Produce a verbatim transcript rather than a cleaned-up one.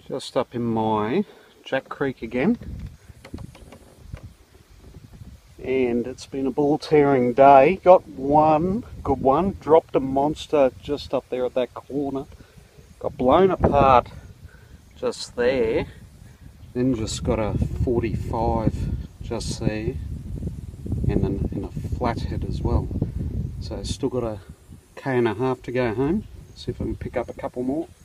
Just up in my Jack Creek again, and it's been a ball tearing day. Got one good one, dropped a monster just up there at that corner, got blown apart just there, then just got a forty-five just there, and, an, and a flathead as well. So still got a k and a half to go home, see if I can pick up a couple more.